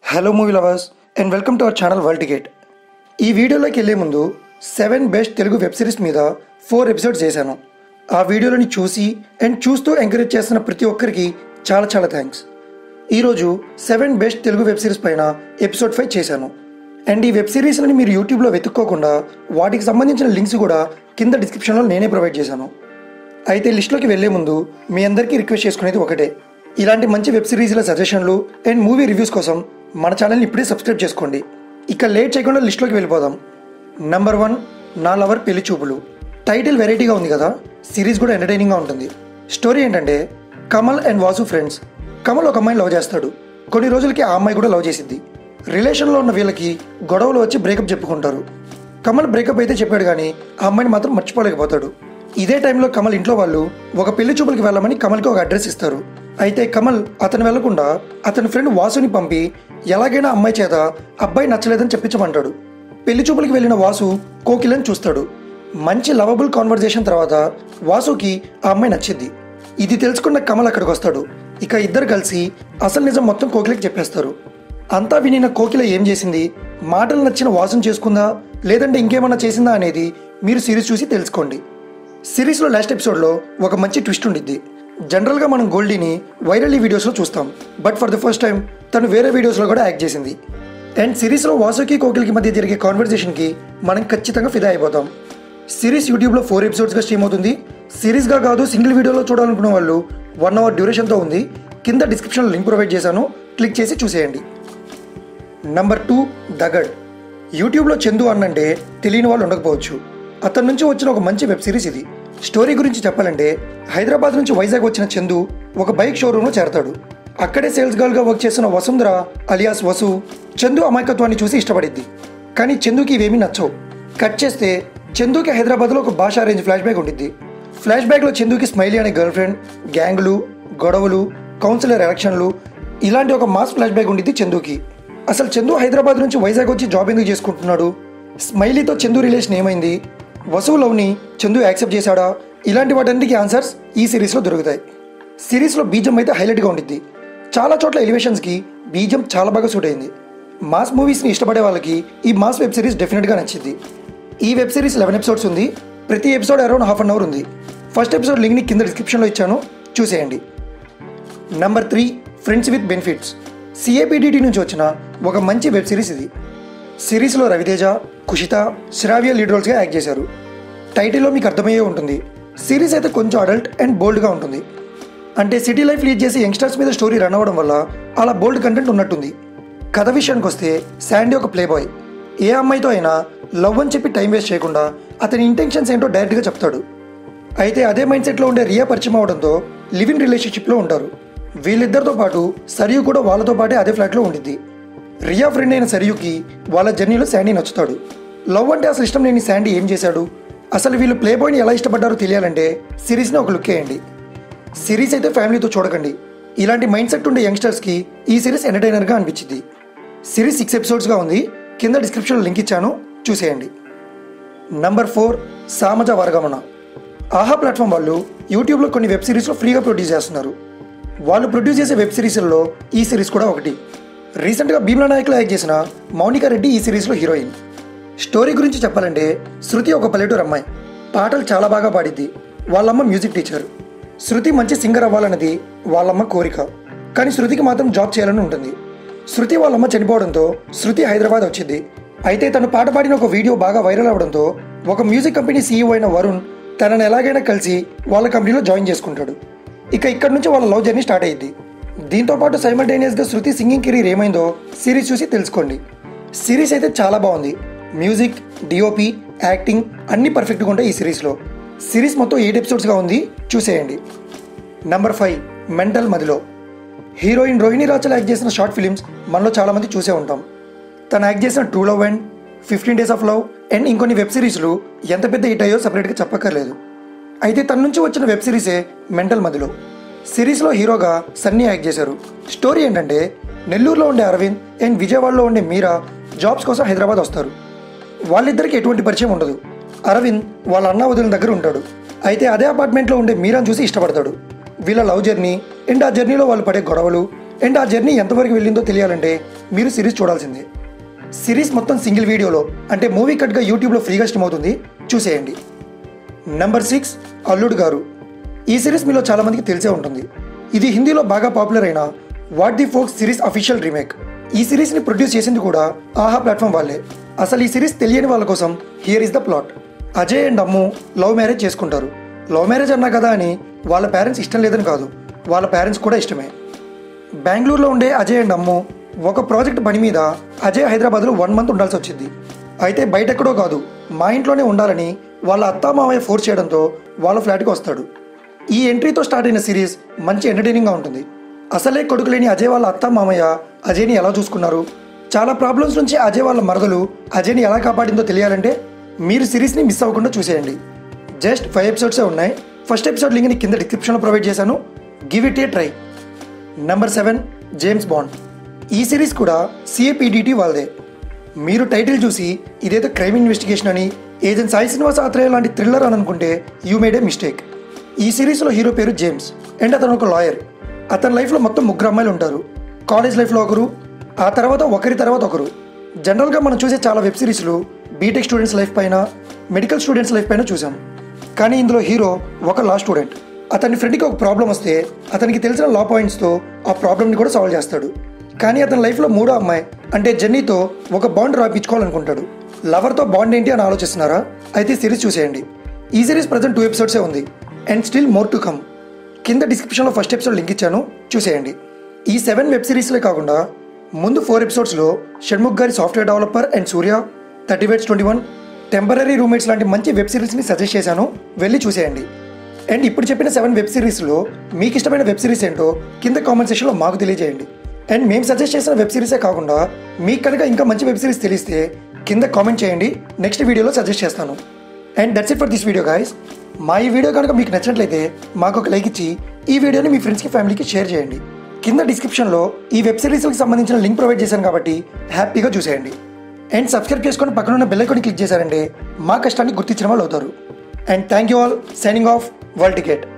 Hello movie lovers and welcome to our channel World Ticket. ఈ వీడియోలోకి వెళ్ళే ముందు 7 బెస్ట్ తెలుగు వెబ్ సిరీస్ మీద 4 ఎపిసోడ్స్ చేశాను. ఆ వీడియోలని చూస్తూ ఎంకరేజ్ చేస్తున్న ప్రతి ఒక్కరికి చాలా చాలా థ్యాంక్స్. ఈరోజు 7 బెస్ట్ తెలుగు వెబ్ సిరీస్ పైన ఎపిసోడ్ 5 చేశాను. అండ్ ఈ వెబ్ సిరీస్లని మీరు యూట్యూబ్లో వెతుక్కోకుండా వాటికి సంబంధించిన లింక్స్ కూడా కింద డిస్క్రిప్షన్లో నేనే ప్రొవైడ్ చేశాను. అయితే లిస్ట్లోకి వెళ్ళే ముందు మీ అందరికీ రిక్వెస్ట్ చేసుకునేది ఒకటే, ఇలాంటి మంచి వెబ్ సిరీస్ల సజెషన్లు అండ్ మూవీ రివ్యూస్ కోసం మన ఛానల్ని ఇప్పుడే సబ్స్క్రైబ్ చేసుకోండి. ఇక లేట్ చేయకుండా లిస్ట్లోకి వెళ్ళిపోదాం. నంబర్ 1, నా లవర్ పెళ్లి చూపులు. టైటిల్ వెరైటీగా ఉంది కదా, సిరీస్ కూడా ఎంటర్టైనింగ్గా ఉంటుంది. స్టోరీ ఏంటంటే, కమల్ అండ్ వాసు ఫ్రెండ్స్. కమల్ ఒక అమ్మాయిని లవ్ చేస్తాడు. కొన్ని రోజులకి ఆ అమ్మాయి కూడా లవ్ చేసిద్ది. రిలేషన్లో ఉన్న వీళ్ళకి గొడవలు వచ్చి బ్రేకప్ చెప్పుకుంటారు. కమల్ బ్రేకప్ అయితే చెప్పాడు కానీ ఆ అమ్మాయిని మాత్రం మర్చిపోలేకపోతాడు. ఇదే టైంలో కమల్ ఇంట్లో వాళ్ళు ఒక పెళ్లి చూపులకి వెళ్ళమని కమల్కి ఒక అడ్రస్ ఇస్తారు. అయితే కమల్ అతను వెళ్లకుండా అతని ఫ్రెండ్ వాసుని పంపి ఎలాగైనా అమ్మాయి చేత అబ్బాయి నచ్చలేదని చెప్పించమంటాడు. పెళ్లి చూపులకి వెళ్ళిన వాసు కోకిలని చూస్తాడు. మంచి లవబుల్ కాన్వర్జేషన్ తర్వాత వాసుకి ఆ అమ్మాయి నచ్చింది. ఇది తెలుసుకున్న కమల్ అక్కడికి వస్తాడు. ఇక ఇద్దరు కలిసి అసలు నిజం మొత్తం కోకిలకి చెప్పేస్తారు. అంతా వినిన కోకిల ఏం చేసింది, మాటలు నచ్చిన వాసుని చేసుకుందా లేదంటే ఇంకేమన్నా చేసిందా అనేది మీరు సిరీస్ చూసి తెలుసుకోండి. సిరీస్లో లాస్ట్ ఎపిసోడ్లో ఒక మంచి ట్విస్ట్ ఉండిద్ది. జనరల్గా మనం గోల్డీని వైరల్ వీడియోస్లో చూస్తాం, but for the first time తను వేరే వీడియోస్లో కూడా యాక్ట్ చేసింది. అండ్ సిరీస్లో వాసుకి కోకిలకి మధ్య జరిగే కాన్వర్జేషన్కి మనం ఖచ్చితంగా ఫిదా అయిపోతాం. సిరీస్ యూట్యూబ్లో 4 ఎపిసోడ్స్గా స్ట్రీమ్ అవుతుంది. సిరీస్గా కాదు, సింగిల్ వీడియోలో చూడాలనుకున్న వాళ్ళు 1 అవర్ డ్యూరేషన్తో ఉంది. కింద డిస్క్రిప్షన్లో లింక్ ప్రొవైడ్ చేశాను, క్లిక్ చేసి చూసేయండి. నంబర్ 2, దగడ్. యూట్యూబ్లో చందు అన్నంటే తెలియని వాళ్ళు ఉండకపోవచ్చు. అతని నుంచి వచ్చిన ఒక మంచి వెబ్ సిరీస్ ఇది. స్టోరీ గురించి చెప్పాలంటే, హైదరాబాద్ నుంచి వైజాగ్ వచ్చిన చందు ఒక బైక్ షోరూంలో చేరతాడు. అక్కడే సేల్స్ గర్ల్గా వర్క్ చేస్తున్న వసుంధర అలియాస్ వసు చందు అమాయకత్వాన్ని చూసి ఇష్టపడిద్ది. కానీ చందుకి ఇవేమీ నచ్చవు. కట్ చేస్తే చందుకి హైదరాబాద్లో ఒక భాషా రేంజ్ ఫ్లాష్ బ్యాక్ ఉండిద్ది. ఫ్లాష్ బ్యాక్లో చందుకి స్మైలీ అనే గర్ల్ ఫ్రెండ్, గ్యాంగులు, గొడవలు, కౌన్సిలర్ ఎలక్షన్లు ఇలాంటి ఒక మాస్ ఫ్లాష్ బ్యాక్ ఉండిద్ది చందుకి. అసలు చందు హైదరాబాద్ నుంచి వైజాగ్ వచ్చి జాబ్ ఎందుకు చేసుకుంటున్నాడు, స్మైలీతో చందు రిలేషన్ ఏమైంది, వసువు లవ్ని చందు యాక్సెప్ట్ చేశాడా, ఇలాంటి వాటన్నిటికీ ఆన్సర్స్ ఈ సిరీస్లో దొరుకుతాయి. సిరీస్లో బీజం అయితే హైలైట్గా ఉండిద్ది. చాలా చోట్ల ఎలివేషన్స్కి బీజం చాలా బాగా సూట్ అయింది. మాస్ మూవీస్ని ఇష్టపడే వాళ్ళకి ఈ మాస్ వెబ్ సిరీస్ డెఫినెట్గా నచ్చింది. ఈ వెబ్ సిరీస్ 11 ఎపిసోడ్స్ ఉంది. ప్రతి episode around half an hour ఉంది. ఫస్ట్ ఎపిసోడ్ లింక్ని కింద డిస్క్రిప్షన్లో ఇచ్చాను, చూసేయండి. Number 3, friends with benefits. CAPDT నుంచి వచ్చిన ఒక మంచి వెబ్ సిరీస్ ఇది. సిరీస్లో రవితేజ, కుషిత, శ్రావ్య లీడ్ రోల్స్గా యాక్ట్ చేశారు. టైటిల్లో మీకు అర్థమయ్యే ఉంటుంది. సిరీస్ అయితే కొంచెం అడల్ట్ అండ్ బోల్డ్గా ఉంటుంది. అంటే సిటీ లైఫ్ లీడ్ చేసి యంగ్స్టర్స్ మీద స్టోరీ రన్ అవ్వడం వల్ల అలా బోల్డ్ కంటెంట్ ఉన్నట్టుంది. కథ విషయానికి వస్తే, శాండీ ఒక ప్లే బాయ్. ఏ అమ్మాయితో అయినా లవ్ అని చెప్పి టైం వేస్ట్ చేయకుండా అతని ఇంటెన్షన్స్ ఏంటో డైరెక్ట్గా చెప్తాడు. అయితే అదే మైండ్ సెట్లో ఉండే రియా పరిచయం అవడంతో లివ్ ఇన్ రిలేషన్షిప్లో ఉంటారు. వీళ్ళిద్దరితో పాటు సరియు కూడా వాళ్ళతో పాటే అదే ఫ్లాట్లో ఉండిద్ది. రియా ఫ్రెండ్ అయిన సరియుకి వాళ్ళ జర్నీలో శాండీ నచ్చుతాడు. లవ్ అంటే అసలు ఇష్టం లేని శాండీ ఏం చేశాడు, అసలు వీళ్ళు ప్లే బాయ్ని ఎలా ఇష్టపడ్డారో తెలియాలంటే సిరీస్ని ఒక లుక్ వేయండి. సిరీస్ అయితే ఫ్యామిలీతో చూడకండి. ఇలాంటి మైండ్ సెట్ ఉండే యంగ్స్టర్స్కి ఈ సిరీస్ ఎంటర్టైనర్గా అనిపించింది. సిరీస్ 6 ఎపిసోడ్స్గా ఉంది. కింద డిస్క్రిప్షన్లో లింక్ ఇచ్చాను, చూసేయండి. Number 4, Samajavaragamana. Aha platform వాళ్ళు యూట్యూబ్లో కొన్ని వెబ్ సిరీస్లో ఫ్రీగా ప్రొడ్యూస్ చేస్తున్నారు. వాళ్ళు ప్రొడ్యూస్ చేసే వెబ్ సిరీస్లలో ఈ సిరీస్ కూడా ఒకటి. రీసెంట్గా భీమ్లా నాయక్లో యాక్ట్ చేసిన మౌనికా రెడ్డి ఈ సిరీస్లో హీరోయిన్. స్టోరీ గురించి చెప్పాలంటే, శృతి ఒక పల్లెటూరు అమ్మాయి. పాటలు చాలా బాగా పాడిద్ది. వాళ్ళమ్మ మ్యూజిక్ టీచర్. శృతి మంచి సింగర్ అవ్వాలన్నది వాళ్ళమ్మ కోరిక. కానీ శృతికి మాత్రం జాబ్ చేయాలని ఉంటుంది. శృతి వాళ్ళమ్మ చనిపోవడంతో శృతి హైదరాబాద్ వచ్చింది. అయితే తను పాట పాడిన ఒక వీడియో బాగా వైరల్ అవ్వడంతో ఒక మ్యూజిక్ కంపెనీ సీఈఓ అయిన వరుణ్ తనని ఎలాగైనా కలిసి వాళ్ళ కంపెనీలో జాయిన్ చేసుకుంటాడు. ఇక ఇక్కడ నుంచి వాళ్ళ లవ్ జర్నీ స్టార్ట్ అయ్యింది. దీంతోపాటు సైమల్టేనియస్గా శృతి సింగింగ్ కెరీర్ ఏమైందో సిరీస్ చూసి తెలుసుకోండి. సిరీస్ అయితే చాలా బాగుంది. మ్యూజిక్, డిఓపి, యాక్టింగ్ అన్నీ పర్ఫెక్ట్గా ఉంటాయి ఈ సిరీస్లో. సిరీస్ మొత్తం 8 ఎపిసోడ్స్గా ఉంది, చూసేయండి. నంబర్ 5, మెంటల్ మదిలో. హీరోయిన్ రోహిణి రాచల్ యాక్ట్ చేసిన షార్ట్ ఫిలిమ్స్ మనలో చాలామంది చూసే ఉంటాం. తను యాక్ట్ చేసిన true love and 15 days of love and ఇంకొన్ని వెబ్ సిరీస్లు ఎంత పెద్ద హిట్ అయ్యో సపరేట్గా చెప్పక్కర్లేదు. అయితే తన నుంచి వచ్చిన వెబ్ సిరీసే మెంటల్ మదిలో. సిరీస్లో హీరోగా సన్నీ యాక్ట్ చేశారు. స్టోరీ ఏంటంటే, నెల్లూరులో ఉండే అరవింద్ అండ్ విజయవాడలో ఉండే మీరా జాబ్స్ కోసం హైదరాబాద్ వస్తారు. వాళ్ళిద్దరికి ఎటువంటి పరిచయం ఉండదు. అరవింద్ వాళ్ళ అన్న వదిలిన దగ్గర ఉంటాడు. అయితే అదే అపార్ట్మెంట్లో ఉండే మీరాను చూసి ఇష్టపడతాడు. వీళ్ళ లవ్ జర్నీ అండ్ ఆ జర్నీలో వాళ్ళు పడే గొడవలు అండ్ ఆ జర్నీ ఎంతవరకు వెళ్ళిందో తెలియాలంటే మీరు సిరీస్ చూడాల్సిందే. సిరీస్ మొత్తం సింగిల్ వీడియోలో అంటే మూవీ కట్గా యూట్యూబ్లో ఫ్రీగా స్ట్రీమ్ అవుతుంది, చూసేయండి. నెంబర్ 6 అల్లుడు గారు. ఈ సిరీస్ మీలో చాలామందికి తెలిసే ఉంటుంది. ఇది హిందీలో బాగా పాపులర్ అయిన what the folks series official remake. ఈ సిరీస్ని ప్రొడ్యూస్ చేసింది కూడా ఆహా ప్లాట్ఫామ్ వాళ్ళే. అసలు ఈ సిరీస్ తెలియని వాళ్ళ కోసం here is the plot. Ajay and Ammu love marriage చేసుకుంటారు. లవ్ మ్యారేజ్ అన్నా కదా అని వాళ్ళ పేరెంట్స్ ఇష్టం లేదని కాదు, వాళ్ళ పేరెంట్స్ కూడా ఇష్టమే. బెంగళూరులో ఉండే అజయ్ అండ్ అమ్ము ఒక ప్రాజెక్ట్ పని మీద అజయ్ హైదరాబాద్లో 1 month ఉండాల్సి వచ్చింది. అయితే బయట ఎక్కడో కాదు, మా ఇంట్లోనే ఉండాలని వాళ్ళ అత్తామామయ్య ఫోర్స్ చేయడంతో వాళ్ళ ఫ్లాట్కి వస్తాడు. ఈ ఎంట్రీతో స్టార్ట్ అయిన సిరీస్ మంచి ఎంటర్టైనింగ్గా ఉంటుంది. అసలే కొడుకు లేని అజయ్ వాళ్ళ అత్తామామయ్య అజయ్ని ఎలా చూసుకున్నారు, చాలా ప్రాబ్లమ్స్ నుంచి అజయ్ వాళ్ళ మరదలు అజయ్ని ఎలా కాపాడిందో తెలియాలంటే మీరు సిరీస్ని మిస్ అవ్వకుండా చూసేయండి. జస్ట్ 5 episodes ఉన్నాయి. ఫస్ట్ ఎపిసోడ్ లింక్ని కింద డిస్క్రిప్షన్లో ప్రొవైడ్ చేశాను, give it a try. Number 7 James Bond. ఈ సిరీస్ కూడా CAPDT వాళ్ళదే. మీరు టైటిల్ చూసి ఇదేదో క్రైమ్ ఇన్వెస్టిగేషన్ అని, ఏజెంట్ సాయి శ్రీనివాస్ ఆత్రేయ లాంటి థ్రిల్లర్ అని అనుకుంటే యూ మేడ్ ఏ మిస్టేక్. ఈ సిరీస్లో హీరో పేరు జేమ్స్ అండ్ అతను ఒక లాయర్. అతని లైఫ్లో మొత్తం 3 అమ్మాయిలు ఉంటారు. కాలేజ్ లైఫ్లో ఒకరు, ఆ తర్వాత ఒకరి తర్వాత ఒకరు. జనరల్గా మనం చూసే చాలా వెబ్ సిరీస్లు బీటెక్ స్టూడెంట్స్ లైఫ్ పైన, మెడికల్ స్టూడెంట్స్ లైఫ్ పైన చూసాం. కానీ ఇందులో హీరో ఒక లా స్టూడెంట్. అతని ఫ్రెండ్కి ఒక ప్రాబ్లం వస్తే అతనికి తెలిసిన లా పాయింట్స్తో ఆ ప్రాబ్లమ్ని కూడా సాల్వ్ చేస్తాడు. కానీ అతని లైఫ్లో 3వ అమ్మాయి అంటే జెన్నీతో ఒక బాండ్ రాయించుకోవాలనుకుంటాడు. లవర్తో బాండ్ ఏంటి అని ఆలోచిస్తున్నారా? అయితే సిరీస్ చూసేయండి. ఈ సిరీస్ ప్రజెంట్ 2 episodes ఉంది and still more to come. కింద డిస్క్రిప్షన్లో ఫస్ట్ ఎపిసోడ్ లింక్ ఇచ్చాను, చూసేయండి. ఈ 7 వెబ్ సిరీస్లే కాకుండా ముందు 4 episodes షణ్ముఖ్ గారి software developer and Surya, 30 Weights 21, temporary roommates లాంటి మంచి వెబ్ సిరీస్ని సజెస్ట్ చేశాను, వెళ్ళి చూసేయండి. అండ్ ఇప్పుడు చెప్పిన 7 వెబ్ సిరీస్లో మీకు ఇష్టమైన వెబ్ సిరీస్ ఏంటో కింద కామెంట్ సెక్షన్లో మాకు తెలియజేయండి. అండ్ మేము సజెస్ట్ చేసిన వెబ్ సిరీసే కాకుండా మీకు కనుక ఇంకా మంచి వెబ్ సిరీస్ తెలిస్తే కింద కామెంట్ చేయండి, నెక్స్ట్ వీడియోలో సజెస్ట్ చేస్తాను. And that's it for this video guys. మా ఈ వీడియో కనుక మీకు నచ్చినట్లయితే మాకు ఒక లైక్ ఇచ్చి ఈ వీడియోని మీ ఫ్రెండ్స్కి, ఫ్యామిలీకి షేర్ చేయండి. కింద డిస్క్రిప్షన్లో ఈ వెబ్ సిరీస్కి సంబంధించిన లింక్ ప్రొవైడ్ చేశాను కాబట్టి హ్యాపీగా చూసేయండి. అండ్ సబ్స్క్రైబ్ చేసుకొని పక్కన ఉన్న బెల్ ఐకాన్ని క్లిక్ చేశారంటే మా కష్టాన్ని గుర్తించిన వాళ్ళు అవుతారు. And thank you all. Signing off, World ticket.